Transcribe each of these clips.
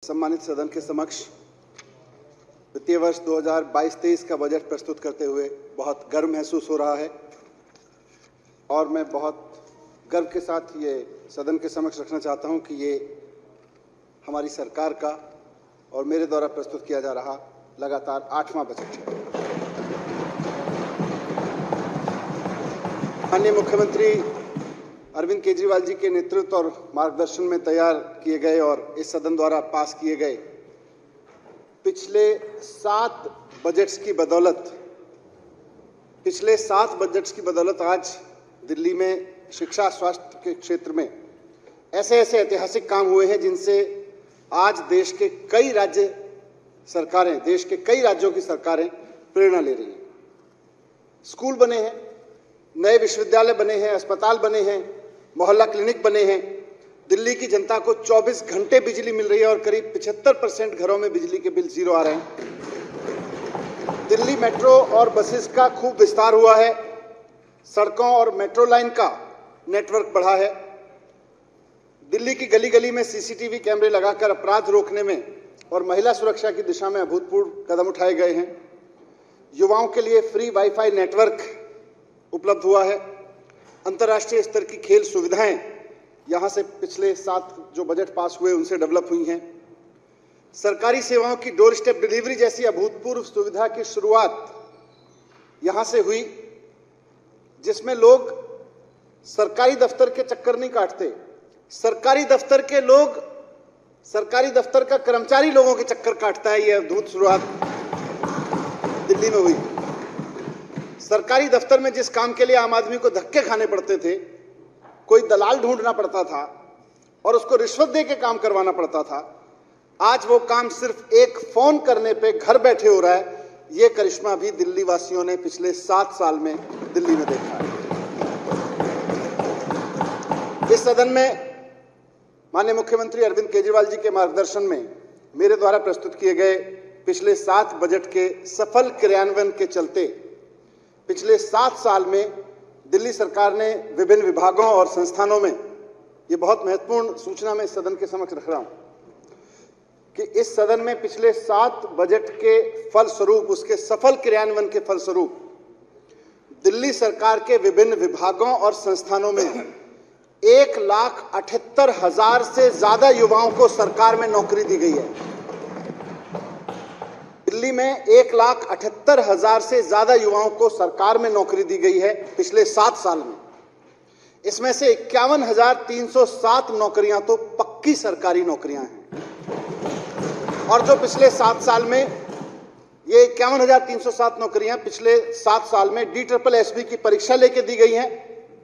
सम्मानित सदन के समक्ष वित्तीय वर्ष 2022-23 का बजट प्रस्तुत करते हुए बहुत गर्व महसूस हो रहा है और मैं बहुत गर्व के साथ ये सदन के समक्ष रखना चाहता हूं कि ये हमारी सरकार का और मेरे द्वारा प्रस्तुत किया जा रहा लगातार 8वां बजट है। माननीय मुख्यमंत्री अरविंद केजरीवाल जी के नेतृत्व और मार्गदर्शन में तैयार किए गए और इस सदन द्वारा पास किए गए पिछले 7 बजट्स की बदौलत आज दिल्ली में शिक्षा स्वास्थ्य के क्षेत्र में ऐसे ऐतिहासिक काम हुए हैं जिनसे आज देश के कई राज्यों की सरकारें प्रेरणा ले रही हैं। स्कूल बने हैं, नए विश्वविद्यालय बने हैं, अस्पताल बने हैं, मोहल्ला क्लिनिक बने हैं। दिल्ली की जनता को 24 घंटे बिजली मिल रही है और करीब 75% घरों में बिजली के बिल जीरो आ रहे हैं। दिल्ली मेट्रो और बसेस का खूब विस्तार हुआ है। सड़कों और मेट्रो लाइन का नेटवर्क बढ़ा है। दिल्ली की गली गली में सीसीटीवी कैमरे लगाकर अपराध रोकने में और महिला सुरक्षा की दिशा में अभूतपूर्व कदम उठाए गए हैं। युवाओं के लिए फ्री वाईफाई नेटवर्क उपलब्ध हुआ है। अंतर्राष्ट्रीय स्तर की खेल सुविधाएं यहां से पिछले 7 जो बजट पास हुए उनसे डेवलप हुई हैं। सरकारी सेवाओं की डोर स्टेप डिलीवरी जैसी अभूतपूर्व सुविधा की शुरुआत यहां से हुई, जिसमें लोग सरकारी दफ्तर के चक्कर नहीं काटते। सरकारी दफ्तर का कर्मचारी लोगों के चक्कर काटता है। यह अद्भुत शुरुआत दिल्ली में हुई। सरकारी दफ्तर में जिस काम के लिए आम आदमी को धक्के खाने पड़ते थे, कोई दलाल ढूंढना पड़ता था और उसको रिश्वत दे के काम करवाना पड़ता था, आज वो काम सिर्फ एक फोन करने पे घर बैठे हो रहा है। ये करिश्मा भी दिल्ली वासियों ने पिछले 7 साल में दिल्ली में देखा है। इस सदन में माननीय मुख्यमंत्री अरविंद केजरीवाल जी के मार्गदर्शन में मेरे द्वारा प्रस्तुत किए गए पिछले 7 बजट के सफल क्रियान्वयन के चलते पिछले 7 साल में दिल्ली सरकार ने विभिन्न विभागों और संस्थानों में, ये बहुत महत्वपूर्ण सूचना मैं इस सदन के समक्ष रख रहा हूं कि इस सदन में पिछले 7 बजट के फलस्वरूप, उसके सफल क्रियान्वयन के फलस्वरूप दिल्ली सरकार के विभिन्न विभागों और संस्थानों में 1,78,000 से ज्यादा युवाओं को सरकार में नौकरी दी गई है। दिल्ली में 1,78,000 से ज्यादा युवाओं को सरकार में नौकरी दी गई है पिछले 7 साल में। इसमें से 51,307 नौकरियां तो पक्की सरकारी नौकरियां हैं और जो पिछले 7 साल में ये 51,307 नौकरियां पिछले 7 साल में DSSB की परीक्षा लेके दी गई हैं।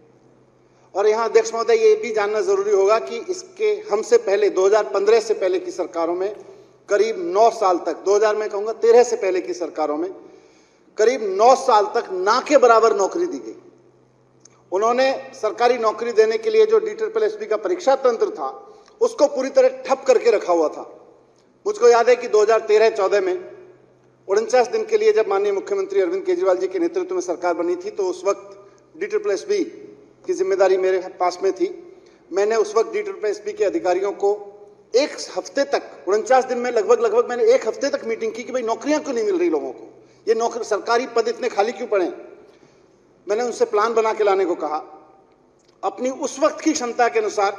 और यहां अध्यक्ष महोदय, ये भी जानना जरूरी होगा कि इसके हमसे पहले 2015 से पहले की सरकारों में करीब 9 साल तक, 2000 में कहूंगा 13 से पहले की सरकारों में करीब 9 साल तक ना के बराबर नौकरी दी गई। उन्होंने सरकारी नौकरी देने के लिए जो DSSB का परीक्षा तंत्र था उसको पूरी तरह ठप करके रखा हुआ था। मुझको याद है कि 2013-14 में 49 दिन के लिए जब माननीय मुख्यमंत्री अरविंद केजरीवाल जी के नेतृत्व में सरकार बनी थी तो उस वक्त DSSB की जिम्मेदारी मेरे पास में थी। मैंने उस वक्त DSSB के अधिकारियों को एक हफ्ते तक, 49 दिन में लगभग मैंने 1 हफ्ते तक मीटिंग की कि भाई नौकरियां क्यों नहीं मिल रही लोगों को, ये नौकरी सरकारी पद इतने खाली क्यों पड़े। मैंने उनसे प्लान बना के लाने को कहा। अपनी उस वक्त की क्षमता के अनुसार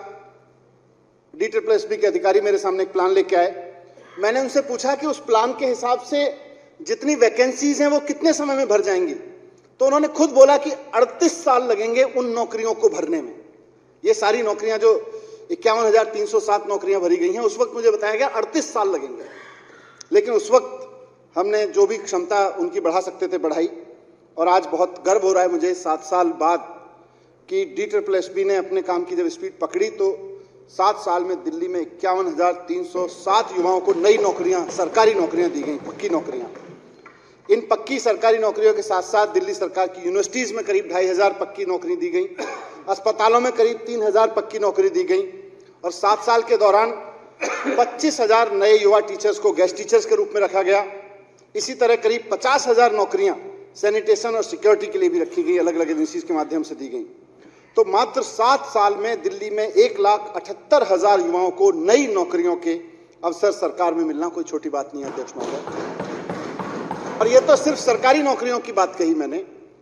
DSSB के अधिकारी मेरे सामने एक प्लान लेके आए। मैंने उनसे पूछा कि उस प्लान के हिसाब से जितनी वैकेंसीज हैं वो कितने समय में भर जाएंगी, तो उन्होंने खुद बोला कि 38 साल लगेंगे उन नौकरियों को भरने में। ये सारी नौकरियां जो 51,307 नौकरियां भरी गई हैं, उस वक्त मुझे बताया गया 38 साल लगेंगे। लेकिन उस वक्त हमने जो भी क्षमता उनकी बढ़ा सकते थे बढ़ाई और आज बहुत गर्व हो रहा है मुझे 7 साल बाद कि DSSB ने अपने काम की जब स्पीड पकड़ी तो 7 साल में दिल्ली में 51,307 युवाओं को नई नौकरियां, सरकारी नौकरियां दी गई, पक्की नौकरियां। इन पक्की सरकारी नौकरियों के साथ साथ दिल्ली सरकार की यूनिवर्सिटीज में करीब 2,500 पक्की नौकरी दी गई, अस्पतालों में करीब 3,000 पक्की नौकरी दी गई और 7 साल के दौरान 25,000 नए युवा टीचर्स को गेस्ट टीचर्स के रूप में रखा गया। इसी तरह करीब 50,000 नौकरियां सैनिटेशन और सिक्योरिटी के लिए भी रखी गई, अलग अलग एजेंसीज के माध्यम से दी गई। तो मात्र 7 साल में दिल्ली में 1,78,000 युवाओं को नई नौकरियों के अवसर सरकार में मिलना कोई छोटी बात नहीं है अध्यक्ष महोदय। और ये तो सिर्फ सरकारी नौकरियों की बात कही मैंने,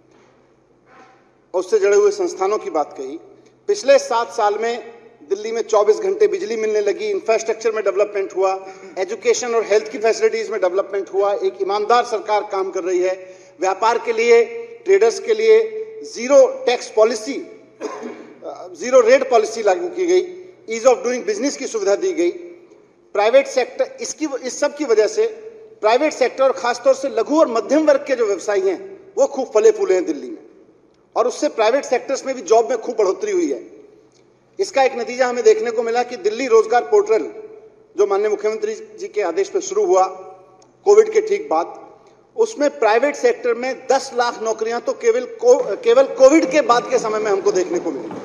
उससे जुड़े हुए संस्थानों की बात कही। पिछले 7 साल में दिल्ली में 24 घंटे बिजली मिलने लगी, इंफ्रास्ट्रक्चर में डेवलपमेंट हुआ, एजुकेशन और हेल्थ की फैसिलिटीज में डेवलपमेंट हुआ, एक ईमानदार सरकार काम कर रही है, व्यापार के लिए, ट्रेडर्स के लिए zero tax policy, zero rate policy लागू की गई, ईज ऑफ डूइंग बिजनेस की सुविधा दी गई। प्राइवेट सेक्टर, इस सब की वजह से प्राइवेट सेक्टर और खासतौर से लघु और मध्यम वर्ग के जो व्यवसायी हैं वो खूब फले फूले हैं दिल्ली में, और उससे प्राइवेट सेक्टर्स में भी जॉब में खूब बढ़ोतरी हुई है। इसका एक नतीजा हमें देखने को मिला कि दिल्ली रोजगार पोर्टल जो माननीय मुख्यमंत्री जी के आदेश पर शुरू हुआ कोविड के ठीक बाद, उसमें प्राइवेट सेक्टर में 10 लाख नौकरियां तो केवल कोविड के बाद के समय में हमको देखने को मिली।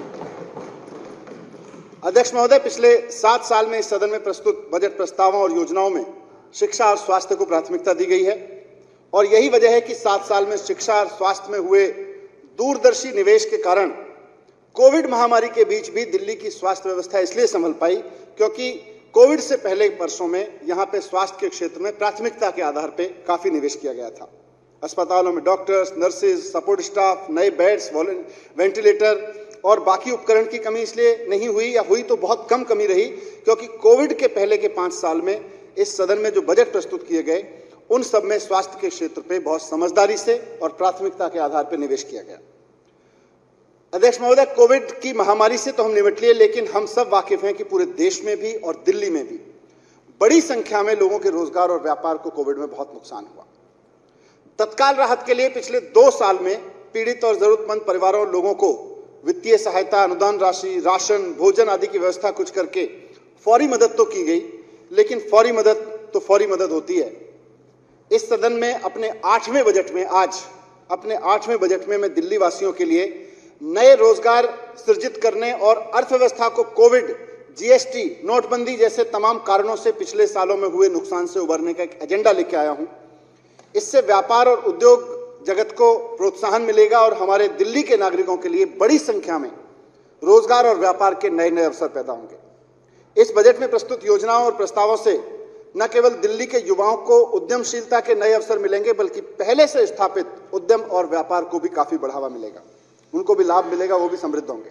अध्यक्ष महोदय, पिछले 7 साल में इस सदन में प्रस्तुत बजट प्रस्तावों और योजनाओं में शिक्षा और स्वास्थ्य को प्राथमिकता दी गई है, और यही वजह है कि 7 साल में शिक्षा और स्वास्थ्य में हुए दूरदर्शी निवेश के कारण कोविड महामारी के बीच भी दिल्ली की स्वास्थ्य व्यवस्था इसलिए संभल पाई क्योंकि कोविड से पहले वर्षों में यहां पे स्वास्थ्य के क्षेत्र में प्राथमिकता के आधार पे काफी निवेश किया गया था। अस्पतालों में डॉक्टर्स, नर्सेज, सपोर्ट स्टाफ, नए बेड्स, वेंटिलेटर और बाकी उपकरण की कमी इसलिए नहीं हुई, या हुई तो बहुत कम कमी रही, क्योंकि कोविड के पहले के 5 साल में इस सदन में जो बजट प्रस्तुत किए गए उन सब में स्वास्थ्य के क्षेत्र पे बहुत समझदारी से और प्राथमिकता के आधार पर निवेश किया गया। अध्यक्ष महोदय, कोविड की महामारी से तो हम निपट लिए, लेकिन हम सब वाकिफ हैं कि पूरे देश में भी और दिल्ली में भी बड़ी संख्या में लोगों के रोजगार और व्यापार को कोविड में बहुत नुकसान हुआ। तत्काल राहत के लिए पिछले 2 साल में पीड़ित और जरूरतमंद परिवारों और लोगों को वित्तीय सहायता, अनुदान राशि, राशन, भोजन आदि की व्यवस्था कुछ करके फौरी मदद तो की गई, लेकिन फौरी मदद तो फौरी मदद होती है। इस सदन में अपने 8वें बजट में, आज अपने 8वें बजट में मैं दिल्ली वासियों के लिए नए रोजगार सृजित करने और अर्थव्यवस्था को कोविड, जीएसटी, नोटबंदी जैसे तमाम कारणों से पिछले सालों में हुए नुकसान से उबरने का एक एजेंडा लेके आया हूं। इससे व्यापार और उद्योग जगत को प्रोत्साहन मिलेगा और हमारे दिल्ली के नागरिकों के लिए बड़ी संख्या में रोजगार और व्यापार के नए नए अवसर पैदा होंगे। इस बजट में प्रस्तुत योजनाओं और प्रस्तावों से न केवल दिल्ली के युवाओं को उद्यमशीलता के नए अवसर मिलेंगे, बल्कि पहले से स्थापित उद्यम और व्यापार को भी काफी बढ़ावा मिलेगा, उनको भी लाभ मिलेगा, वो भी समृद्ध होंगे।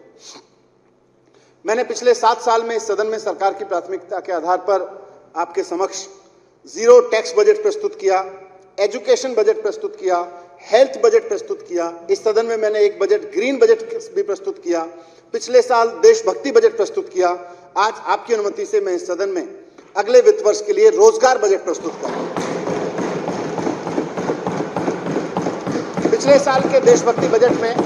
मैंने पिछले 7 साल में इस सदन में सरकार की प्राथमिकता के आधार पर आपके समक्ष जीरो टैक्स बजट प्रस्तुत किया, एजुकेशन बजट प्रस्तुत किया, हेल्थ बजट प्रस्तुत किया। इस सदन में मैंने एक बजट ग्रीन बजट भी प्रस्तुत किया, पिछले साल देशभक्ति बजट प्रस्तुत किया। आज आपकी अनुमति से मैं इस सदन में अगले वित्त वर्ष के लिए रोजगार बजट प्रस्तुत कर रहा हूं। पिछले साल के देशभक्ति बजट में,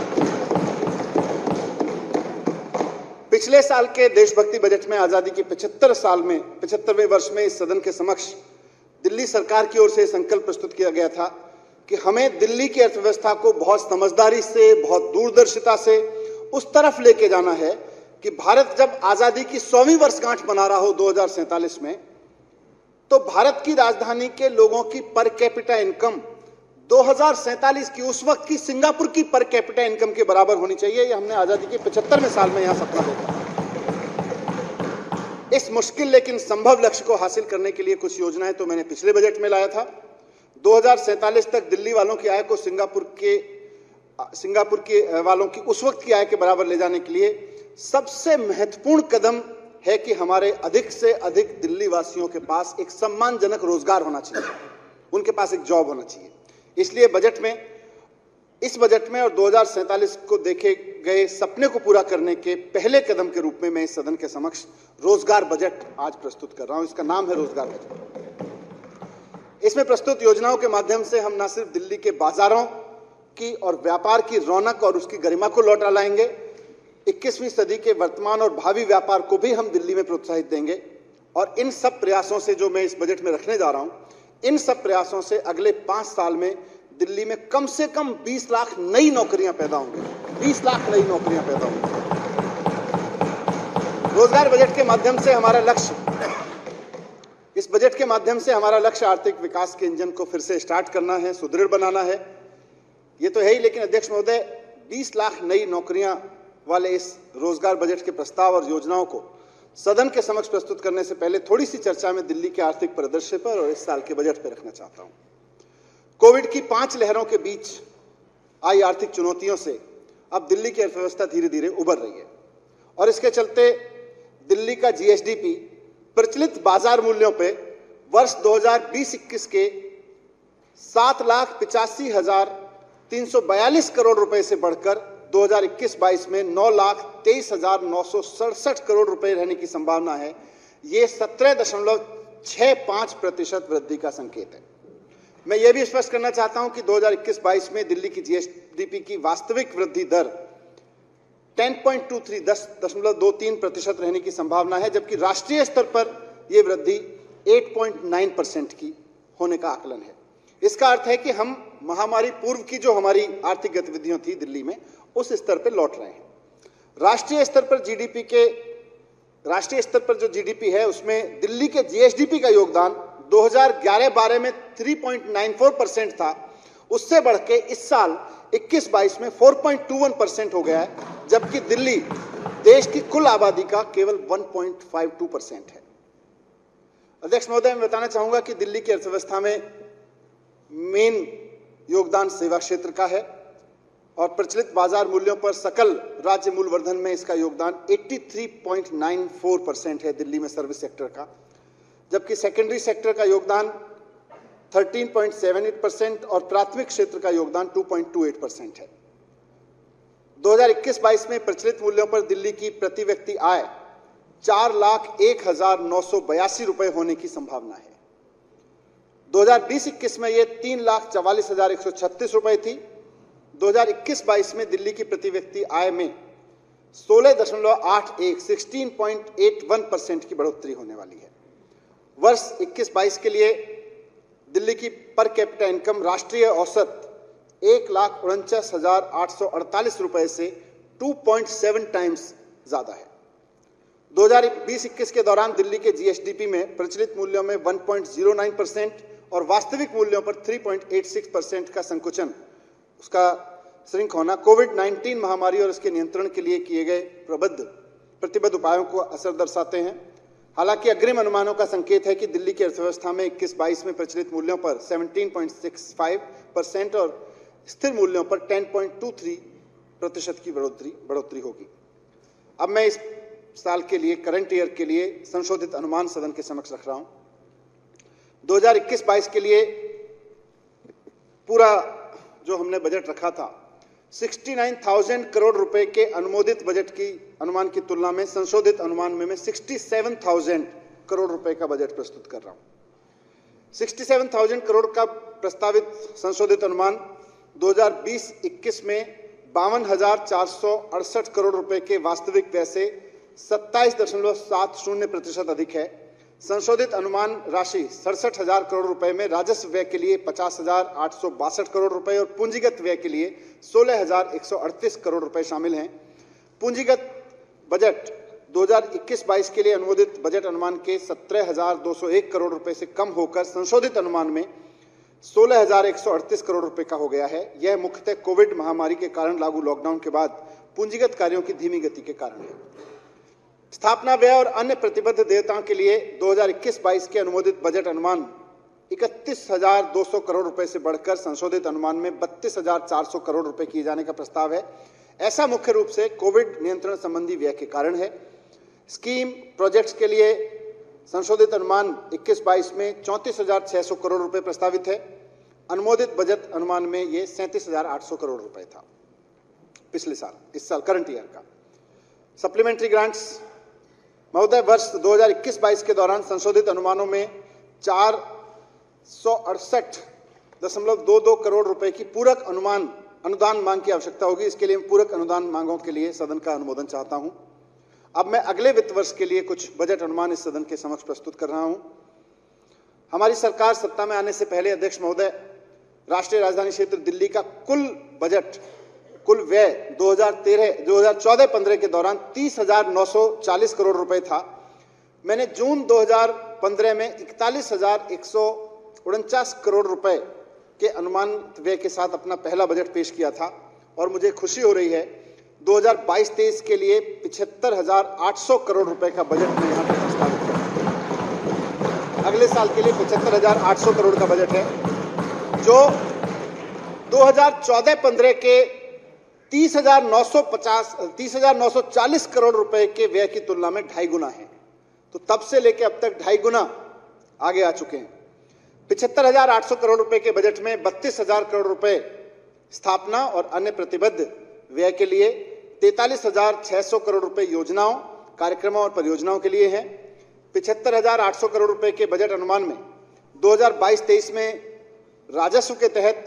पिछले साल के देशभक्ति बजट में आजादी के 75वें वर्ष में इस सदन के समक्ष दिल्ली सरकार की ओर से संकल्प प्रस्तुत किया गया था कि हमें दिल्ली की अर्थव्यवस्था को बहुत समझदारी से, बहुत दूरदर्शिता से उस तरफ लेके जाना है कि भारत जब आजादी की 100वीं वर्षगांठ मना रहा हो 2047 में, तो भारत की राजधानी के लोगों की पर कैपिटा इनकम 2047 की, उस वक्त की सिंगापुर की पर कैपिटा इनकम के बराबर होनी चाहिए। ये हमने आजादी के 75वें साल में यहां सपना देखा। इस मुश्किल लेकिन संभव लक्ष्य को हासिल करने के लिए कुछ योजनाएं तो मैंने पिछले बजट में लाया था। 2047 तक दिल्ली वालों की आय को सिंगापुर के वालों की उस वक्त की आय के बराबर ले जाने के लिए सबसे महत्वपूर्ण कदम है कि हमारे अधिक से अधिक दिल्ली वासियों के पास एक सम्मानजनक रोजगार होना चाहिए, उनके पास एक जॉब होना चाहिए। इसलिए इस बजट में और 2047 को देखे गए सपने को पूरा करने के पहले कदम के रूप में मैं इस सदन के समक्ष रोजगार बजट आज प्रस्तुत कर रहा हूं। इसका नाम है रोजगार बजट। इसमें प्रस्तुत योजनाओं के माध्यम से हम न सिर्फ दिल्ली के बाजारों की और व्यापार की रौनक और उसकी गरिमा को लौटा लाएंगे, 21वीं सदी के वर्तमान और भावी व्यापार को भी हम दिल्ली में प्रोत्साहित देंगे। और इन सब प्रयासों से जो मैं इस बजट में रखने जा रहा हूं, इन सब प्रयासों से अगले 5 साल में दिल्ली में कम से कम 20 लाख नई नौकरियां पैदा होंगी, 20 लाख नई नौकरियां पैदा होंगी। रोजगार बजट के माध्यम से हमारा लक्ष्य, इस बजट के माध्यम से हमारा लक्ष्य आर्थिक विकास के इंजन को फिर से स्टार्ट करना है, सुदृढ़ बनाना है। ये तो है ही, लेकिन अध्यक्ष महोदय, 20 लाख नई नौकरियां वाले इस रोजगार बजट के प्रस्ताव और योजनाओं को सदन के समक्ष प्रस्तुत करने से पहले थोड़ी सी चर्चा में दिल्ली के आर्थिक परिदृश्य पर और इस साल के बजट पर रखना चाहता हूं। कोविड की 5 लहरों के बीच आई आर्थिक चुनौतियों से अब दिल्ली की अर्थव्यवस्था धीरे धीरे उबर रही है और इसके चलते दिल्ली का जीएसडीपी प्रचलित बाजार मूल्यों पे वर्ष 2020-21 के 7,85,342 करोड़ रुपए से बढ़कर 2021-22 में 9,23,967 करोड़ रुपए रहने की संभावना है। ये 17.65% वृद्धि का संकेत है। मैं यह भी स्पष्ट करना चाहता हूं कि 2021-22 में दिल्ली की जीएसडीपी की वास्तविक वृद्धि दर 10.23% रहने की संभावना है, जबकि राष्ट्रीय स्तर पर यह वृद्धि 8.9% की होने का आकलन है। इसका अर्थ है कि हम महामारी पूर्व की जो हमारी आर्थिक गतिविधियां थी दिल्ली में, उस स्तर पर लौट रहे हैं। राष्ट्रीय स्तर पर जो जीडीपी है उसमें दिल्ली के जीएसडीपी का योगदान 2011-12 में 3.94% था, उससे बढ़ के इस साल 21-22 में 4.21% हो गया है, जबकि दिल्ली देश की कुल आबादी का केवल 1.52% है। अध्यक्ष महोदय, मैं बताना चाहूंगा कि दिल्ली की अर्थव्यवस्था में मेन योगदान सेवा क्षेत्र का है और प्रचलित बाजार मूल्यों पर सकल राज्य मूल्यवर्धन में इसका योगदान 83.94% है दिल्ली में सर्विस सेक्टर का, जबकि सेकेंडरी सेक्टर का योगदान 13.78% और प्राथमिक क्षेत्र का योगदान 2.28% है। 2021-22 में प्रचलित मूल्यों पर दिल्ली की प्रति व्यक्ति आय 4,01,982 रुपए होने की संभावना है। 2020-21 में यह 3,44,136 रुपए थी। 2021-22 में दिल्ली की प्रति व्यक्ति आय में 16.81% की बढ़ोतरी होने वाली है। वर्ष 21-22 के लिए दिल्ली की पर कैपिटा इनकम राष्ट्रीय औसत 1,49,848 रुपए से 2.7 टाइम्स ज्यादा है। 2020-21 के दौरान दिल्ली के जीएसडीपी में प्रचलित मूल्यों में 1.09% और वास्तविक मूल्यों पर 3.86% का संकुचन, उसका श्रिंक होना कोविड-19 महामारी और इसके नियंत्रण के लिए किए गए प्रतिबद्ध उपायों को असर दर्शाते हैं। हालांकि अग्रिम अनुमानों का संकेत है कि दिल्ली की अर्थव्यवस्था में 21-22 में प्रचलित मूल्यों पर 17.65% और स्थिर मूल्यों पर 10.23% की बढ़ोतरी होगी। अब मैं इस साल के लिए, करंट ईयर के लिए संशोधित अनुमान सदन के समक्ष रख रहा हूं। 2021-22 के लिए पूरा जो हमने बजट रखा था 69,000 करोड़ रुपए के अनुमोदित बजट की अनुमान की तुलना में संशोधित अनुमान में मैं 67,000 करोड़ रुपए का बजट प्रस्तुत कर रहा हूं। 67,000 करोड़ का प्रस्तावित संशोधित अनुमान 2020-21 में 52,468 करोड़ रुपए के वास्तविक व्यय से 27.70% अधिक है। संशोधित अनुमान राशि 67,000 करोड़ रुपए में राजस्व व्यय के लिए 50,862 करोड़ रुपए और पूंजीगत व्यय के लिए 16,138 करोड़ रुपए शामिल हैं। पूंजीगत बजट 2021-22 के लिए अनुमोदित बजट अनुमान के 17,201 करोड़ रुपए से कम होकर संशोधित अनुमान में 16,138 करोड़ रुपए का हो गया है। यह मुख्यतः कोविड महामारी के कारण लागू लॉकडाउन के बाद पूंजीगत कार्यों की धीमी गति के कारण है। स्थापना व्यय और अन्य प्रतिबद्ध देयताओं के लिए 2021-22 के अनुमोदित बजट अनुमान 31,200 करोड़ रुपए से बढ़कर संशोधित अनुमान में 32,400 करोड़ रुपए किए जाने का प्रस्ताव है। ऐसा मुख्य रूप से कोविड नियंत्रण संबंधी व्यय के कारण है। स्कीम प्रोजेक्ट्स के लिए संशोधित अनुमान 21-22 में 34,600 करोड़ रुपए प्रस्तावित है। अनुमोदित बजट अनुमान में यह 37,800 करोड़ रुपए था पिछले साल, इस साल करंट ईयर का। सप्लीमेंट्री ग्रांट्स महोदय, वर्ष 2021-22 के दौरान संशोधित अनुमानों में 468.22 करोड़ रुपए की पूरक अनुदान मांग की आवश्यकता होगी। इसके लिए पूरक अनुदान मांगों के लिए सदन का अनुमोदन चाहता हूं। अब मैं अगले वित्त वर्ष के लिए कुछ बजट अनुमान इस सदन के समक्ष प्रस्तुत कर रहा हूं। हमारी सरकार सत्ता में आने से पहले अध्यक्ष महोदय, राष्ट्रीय राजधानी क्षेत्र दिल्ली का कुल व्यय 2014-15 के दौरान 30,940 करोड़ रुपए था। मैंने जून 2015 में 41,149 करोड़ रुपए के अनुमान व्यय के साथ अपना पहला बजट पेश किया था और मुझे खुशी हो रही है 2022-23 के लिए 75,800 करोड़ रुपए का बजट में यहाँ पर प्रस्तावित है। अगले साल के लिए 75,800 करोड़ का बजट है, जो 2014-15 के 30,940 करोड़ रुपए के व्यय की तुलना में 2.5 गुना है। तो तब से लेकर अब तक 2.5 गुना आगे आ चुके हैं। 75,800 करोड़ रुपए के बजट में 32,000 करोड़ रुपए स्थापना और अन्य प्रतिबद्ध व्यय के लिए, 43,600 करोड़ रुपए योजनाओं, कार्यक्रमों और परियोजनाओं के लिए हैं। 75,800 करोड़ रुपए के बजट अनुमान में 2022-23 में राजस्व के तहत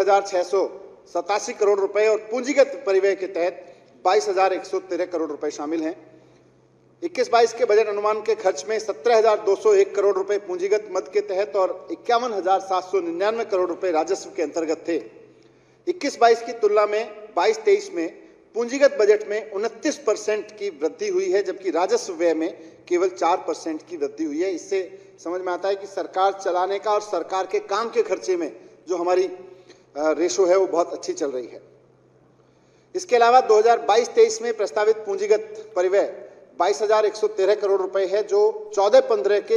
53,687 करोड़ रुपए और पूंजीगत परिव्यय के तहत 22,113 करोड़ रुपए शामिल हैं। 21-22 के बजट अनुमान के खर्च में 17,201 करोड़ रुपए पूंजीगत मद के तहत और 51,799 करोड़ रुपए राजस्व के अंतर्गत थे। 21-22 की तुलना में 22-23 में पूंजीगत बजट में 29% की वृद्धि हुई है, जबकि राजस्व व्यय में केवल 4% की वृद्धि हुई है। इससे समझ में आता है कि सरकार चलाने का और सरकार के काम के खर्चे में जो हमारी रेशो है वो बहुत अच्छी चल रही है। इसके अलावा 2022-23 में प्रस्तावित पूंजीगत परिव्यय 22,113 करोड़ रुपए है, जो 14-15 के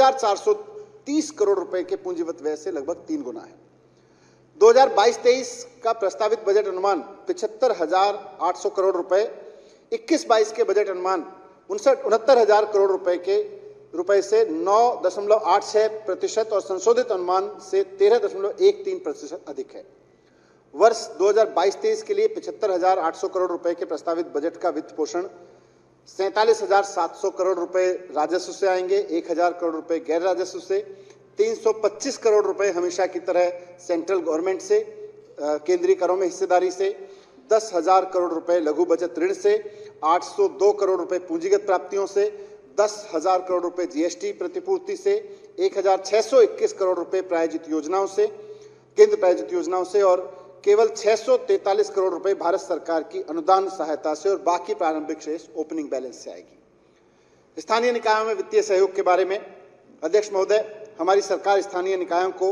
7,430 करोड़ रुपए के पूंजीगत व्यय से लगभग 3 गुना है। 2022-23 का प्रस्तावित बजट अनुमान 75,800 करोड़ रुपए, 21-22 के बजट अनुमान 69,000 करोड़ रुपए से 9.86% और संशोधित अनुमान से 13.13% अधिक है। वर्ष 2022-23 के लिए 75,800 करोड़ रुपए के प्रस्तावित बजट का वित्त पोषण 47,700 करोड़ रुपए राजस्व से आएंगे, 1,000 करोड़ रुपए गैर राजस्व से, 325 करोड़ रुपए हमेशा की तरह सेंट्रल गवर्नमेंट से, केंद्रीय करों में हिस्सेदारी से, 10,000 करोड़ रुपए लघु बचत ऋण से, 802 करोड़ रुपए पूंजीगत प्राप्तियों से, 10,000 करोड़ रुपए जीएसटी प्रतिपूर्ति से, 1,621 करोड़ रुपए प्रायोजित योजनाओं से, केंद्र प्रायोजित योजनाओं से और केवल 643 करोड़ रुपए भारत सरकार की अनुदान सहायता से और बाकी प्रारंभिक शेष ओपनिंग बैलेंस से आएगी। स्थानीय निकायों में वित्तीय सहयोग के बारे में अध्यक्ष महोदय, हमारी सरकार स्थानीय निकायों को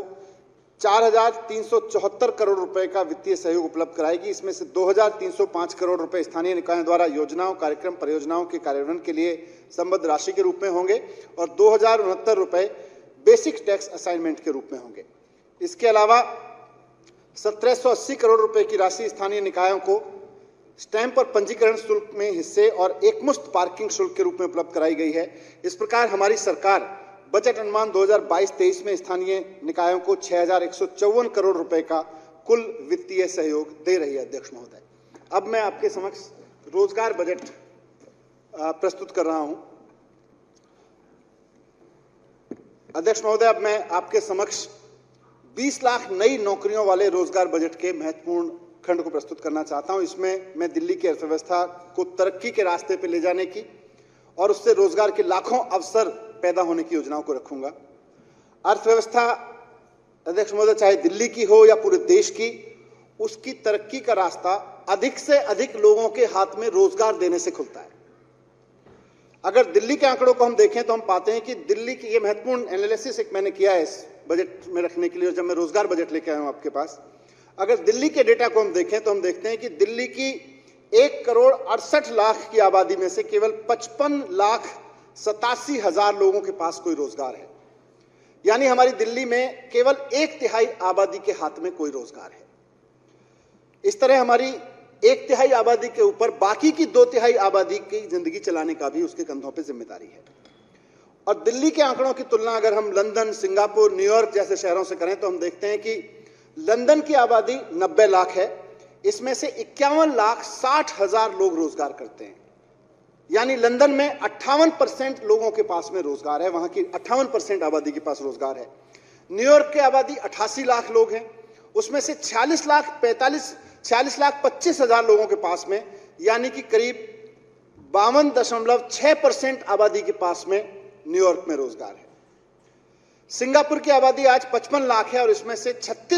4,374 करोड़ रुपए का वित्तीय सहयोग उपलब्ध कराएगी। इसमें से 2,305 करोड़ रुपए स्थानीय निकायों द्वारा योजनाओं, कार्यक्रम, परियोजनाओं के कार्यान्वयन के लिए संबद्ध राशि के रूप में होंगे और 2,069 रुपए बेसिक टैक्स असाइनमेंट के रूप में होंगे। इसके अलावा 1,780 करोड़ रुपए की राशि स्थानीय निकायों को स्टैंप और पंजीकरण शुल्क में हिस्से और एकमुश्त पार्किंग शुल्क के रूप में उपलब्ध कराई गई है। इस प्रकार हमारी सरकार बजट अनुमान 2022-23 में स्थानीय निकायों को 6,154 करोड़ रुपए का कुल वित्तीय सहयोग दे रही है। अध्यक्ष महोदय, अब मैं आपके समक्ष रोजगार बजट प्रस्तुत कर रहा हूं। अध्यक्ष महोदय, अब मैं आपके समक्ष 20 लाख नई नौकरियों वाले रोजगार बजट के महत्वपूर्ण खंड को प्रस्तुत करना चाहता हूं। इसमें मैं दिल्ली की अर्थव्यवस्था को तरक्की के रास्ते पर ले जाने की और उससे रोजगार के लाखों अवसर पैदा होने की योजनाओं को रखूंगा। अर्थव्यवस्था अध्यक्ष महोदय, चाहे दिल्ली की हो या पूरे देश की, उसकी तरक्की का रास्ता अधिक से अधिक लोगों के हाथ में रोजगार देने से खुलता है। अगर दिल्ली के आंकड़ों को हम देखें तो हम पाते हैं कि दिल्ली की, ये महत्वपूर्ण एनालिसिस एक मैंने किया है इस बजट में रखने के लिए, जब मैं रोजगार बजट लेके आया हूं आपके पास। अगर दिल्ली के डेटा को हम देखें तो हम देखते हैं कि दिल्ली की 1,68,00,000 की आबादी में से केवल 55,87,000 लोगों के पास कोई रोजगार है। यानी हमारी दिल्ली में केवल 1/3 आबादी के हाथ में कोई रोजगार है। इस तरह हमारी 1/3 आबादी के ऊपर बाकी की 2/3 आबादी की जिंदगी चलाने का भी उसके कंधों पर जिम्मेदारी है। और दिल्ली के आंकड़ों की तुलना अगर हम लंदन, सिंगापुर, न्यूयॉर्क जैसे शहरों से करें तो हम देखते हैं कि लंदन की आबादी 90 लाख है, इसमें से 51,60,000 लोग रोजगार करते हैं। यानी लंदन में 58% लोगों के पास में रोजगार है, वहां की 58% आबादी के पास रोजगार है। न्यूयॉर्क की आबादी 88 लाख लोग हैं, उसमें से 46,25,000 लोगों के पास में, यानी कि करीब 52.6% आबादी के पास में न्यूयॉर्क में रोजगार है। सिंगापुर की आबादी आज 55 लाख है और इसमें से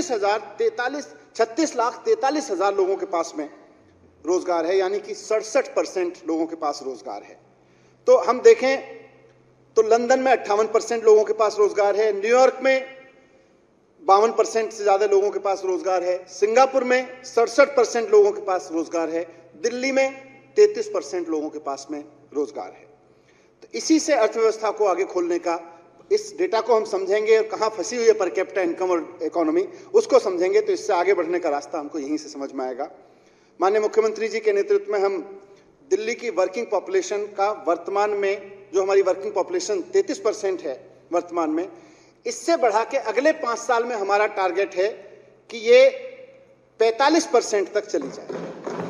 36,43,000 लोगों के पास में रोजगार है, यानी कि 67% लोगों के पास रोजगार है। तो हम देखें तो लंदन में 58% लोगों के पास रोजगार है, न्यूयॉर्क में 52% से ज्यादा लोगों के पास रोजगार है। सिंगापुर में 67% लोगों के पास रोजगार है। दिल्ली में 33% लोगों के पास में रोजगार है। तो इसी से अर्थव्यवस्था को आगे खोलने का, इस डेटा को हम समझेंगे और कहां फंसी हुई है पर कैपिटा इनकम और इकोनॉमी, उसको समझेंगे तो इससे आगे बढ़ने का रास्ता हमको यहीं से समझ में आएगा। माननीय मुख्यमंत्री जी के नेतृत्व में हम दिल्ली की वर्किंग पॉपुलेशन का, वर्तमान में जो हमारी वर्किंग पॉपुलेशन 33% है वर्तमान में, इससे बढ़ा के अगले 5 साल में हमारा टारगेट है कि ये 45% तक चली जाए।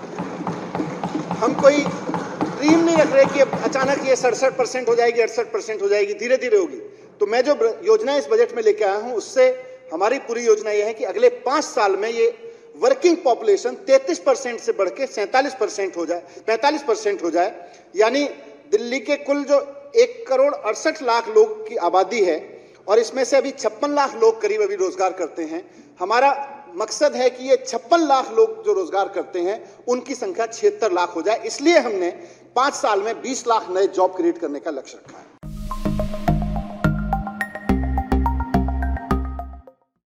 हम कोई ड्रीम नहीं रख रहे कि अचानक ये 67% हो जाएगी, 68% हो जाएगी, धीरे धीरे होगी। तो मैं जो योजना इस बजट में लेके आया हूं, उससे हमारी पूरी योजना ये है कि अगले 5 साल में ये वर्किंग पॉपुलेशन 33% से बढ़ के 47% हो जाए, 45% हो जाए। यानी दिल्ली के कुल जो 1,68,00,000 लोग की आबादी है और इसमें से अभी 56 लाख लोग करीब अभी रोजगार करते हैं। हमारा मकसद है कि ये 56 लाख लोग जो रोजगार करते हैं उनकी संख्या 76 लाख हो जाए। इसलिए हमने 5 साल में 20 लाख नए जॉब क्रिएट करने का लक्ष्य रखा है।